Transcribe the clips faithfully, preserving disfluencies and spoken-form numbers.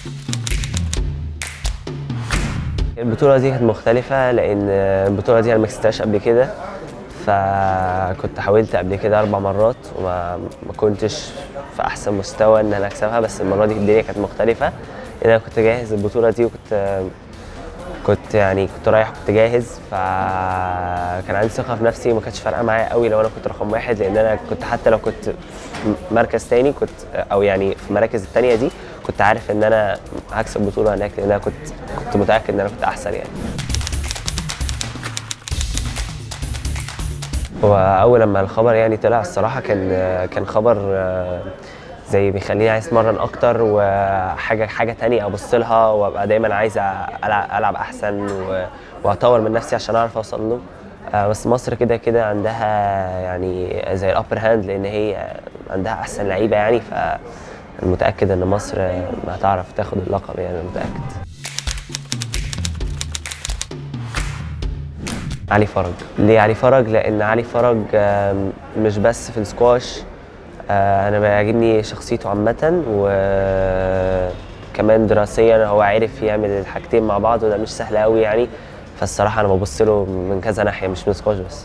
البطولة دي كانت مختلفة لأن البطولة دي أنا ما كسبتهاش قبل كده، فكنت حاولت قبل كده أربع مرات وما ما كنتش في أحسن مستوى إن أنا أكسبها، بس المرة دي الدنيا كانت مختلفة لأن أنا كنت جاهز البطولة دي وكنت كنت يعني كنت رايح كنت جاهز، فكان عندي ثقة في نفسي وما كانتش فارقة معايا قوي لو أنا كنت رقم واحد، لأن أنا كنت حتى لو كنت في مركز تاني كنت أو يعني في المراكز التانية دي كنت عارف إن أنا هكسب البطولة هناك، لأن أنا كنت كنت متأكد إن أنا كنت أحسن يعني. هو أول لما الخبر يعني طلع الصراحة كان كان خبر زي بيخليني عايز اتمرن اكتر وحاجه حاجه تانية ابص لها وابقى دايما عايز العب, ألعب احسن واطور من نفسي عشان اعرف اوصل له. بس مصر كده كده عندها يعني زي الابر هاند لان هي عندها احسن لعيبه يعني، فمتاكد ان مصر هتعرف تاخد اللقب يعني متاكد. علي فرج. ليه علي فرج؟ لان علي فرج مش بس في السكواش، أنا بيعجبني شخصيته عامة وكمان دراسيا هو عارف يعمل الحاجتين مع بعض وده مش سهل قوي يعني، فالصراحة أنا ببص له من كذا ناحية مش من سكواش بس.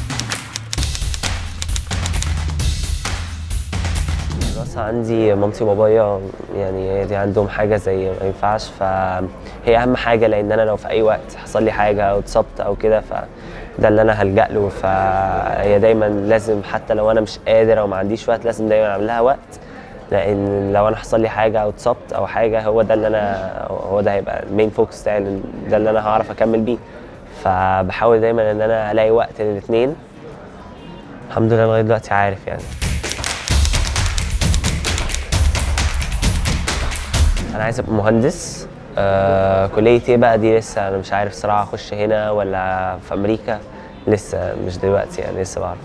الدراسة عندي مامتي وبابايا يعني دي عندهم حاجة زي ما ينفعش، فهي أهم حاجة لأن أنا لو في أي وقت حصل لي حاجة أو اتصبت أو كده فده اللي أنا هلجأ له، فهي دايما لازم حتى لو أنا مش قادر أو ما عنديش وقت لازم دايما أعمل لها وقت، لأن لو أنا حصل لي حاجة أو اتصبت أو حاجة هو ده اللي أنا هو ده هيبقى المين فوكس بتاعي، ده اللي أنا هعرف أكمل بيه، فبحاول دايما إن أنا ألاقي وقت للاتنين. الحمد لله لغاية دلوقتي عارف يعني. أنا عايز أبقى مهندس. آه كلية إيه بقى دي لسه أنا مش عارف صراحة، أخش هنا ولا في أمريكا لسه مش دلوقتي يعني لسه بعرف.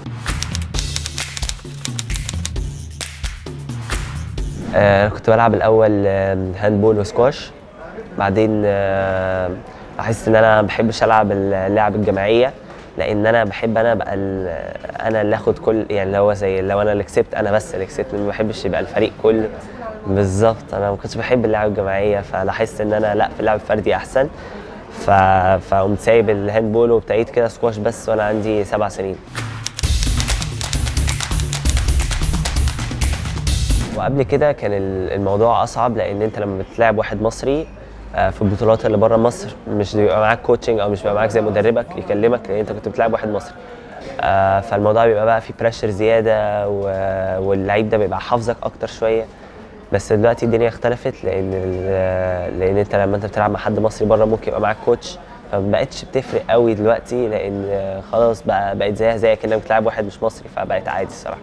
آه أنا كنت بلعب الأول هاندبول وسكواش، بعدين آه لاحظت إن أنا ما بحبش ألعب اللعب الجماعية لأن أنا بحب أنا بقى أنا اللي آخد كل يعني لو زي لو أنا اللي كسبت أنا بس اللي كسبت، ما بحبش يبقى الفريق كله. بالظبط انا ما كنتش بحب اللعب الجماعيه، فلاحظت ان انا لا في اللعب الفردي احسن، ف... فقمت سايب الهاندبول وابتديت كده سكواش بس وانا عندي سبع سنين. وقبل كده كان الموضوع اصعب لان انت لما بتلعب واحد مصري في البطولات اللي بره مصر مش بيبقى معاك كوتشنج او مش بيبقى معاك زي مدربك يكلمك لان انت كنت بتلعب واحد مصري، فالموضوع بيبقى بقى فيه بريشر زياده واللعيب ده بيبقى حافظك اكتر شويه. بس دلوقتي الدنيا اختلفت لان لان انت لما انت بتلعب مع حد مصري بره ممكن يبقى معاك كوتش، فما بقتش بتفرق قوي دلوقتي لان خلاص بقى بقت زيها زي كانك بتلعب واحد مش مصري، فبقت عادي الصراحه.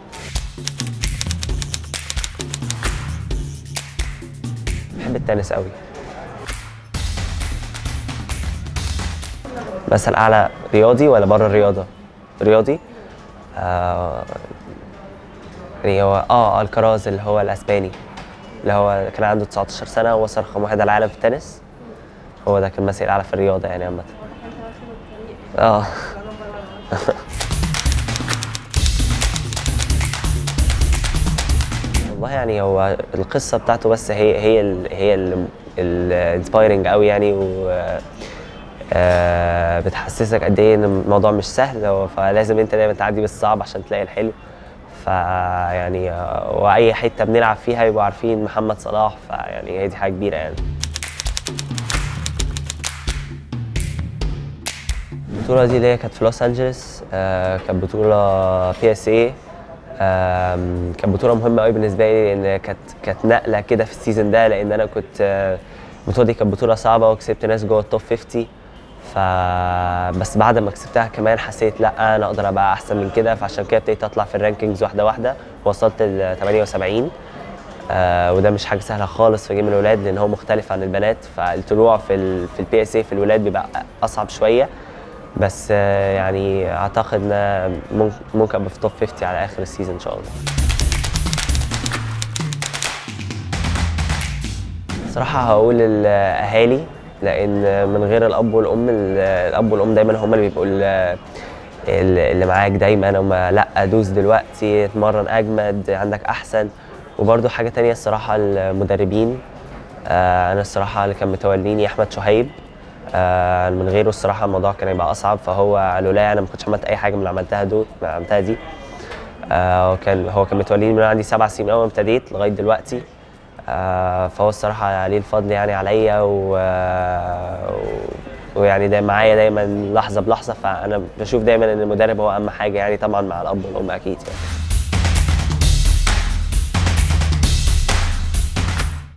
بحب التنس قوي. مثل اعلى رياضي ولا بره الرياضه؟ رياضي. آه يعني هو اه الكراز اللي هو الاسباني اللي هو كان عنده تسعتاشر سنة ووصل رقم واحد على العالم في التنس، هو ده كان مثل الأعلى في الرياضة يعني عامة. اه والله يعني هو القصة بتاعته بس هي هي ال هي الانسبايرنج قوي يعني، و آه بتحسسك قد ايه ان الموضوع مش سهل، فلازم انت دايما تعدي بالصعب عشان تلاقي الحلو. فيعني واي حته بنلعب فيها يبقوا عارفين محمد صلاح، فيعني هي دي حاجه كبيره يعني. البطوله دي اللي هي كانت في لوس انجلوس، آه كانت بطوله بي اس اي، آه كانت بطوله مهمه قوي بالنسبه لي لان كانت كانت نقله كده في السيزون ده، لان انا كنت آه البطوله دي كانت بطوله صعبه وكسبت ناس جوه التوب خمسين، ف بس بعد ما كسبتها كمان حسيت لا انا اقدر ابقى احسن من كده، فعشان كده ابتديت اطلع في الرانكينجز واحده واحده وصلت ل ثمانية وسبعين، آه وده مش حاجه سهله خالص في جيم الولاد لان هو مختلف عن البنات، فالطلوع في ال في البي اس اي في الولاد بيبقى اصعب شويه، بس آه يعني اعتقد ان ممكن ابقى في التوب خمسين على اخر السيزون ان شاء الله. صراحه هقول الاهالي، لان من غير الاب والام الاب والام دايما هم اللي بيبقوا اللي معاك دايما، هم لا دوس دلوقتي اتمرن اجمد عندك احسن. وبرده حاجه تانية الصراحه المدربين، آه انا الصراحه اللي كان متوليني احمد شهيب. آه من غيره الصراحه الموضوع كان هيبقى اصعب، فهو لولا انا ما كنتش عملت اي حاجه من اللي عملتها دول ما عملتها دي. آه وكان هو كان متوليني من عندي سبع سنين اول ما ابتديت لغايه دلوقتي. آه فهو الصراحه عليه الفضل يعني عليا، و ويعني ده معايا دايما لحظه بلحظه، فانا بشوف دايما ان المدرب هو اهم حاجه يعني، طبعا مع الاب والام اكيد يعني.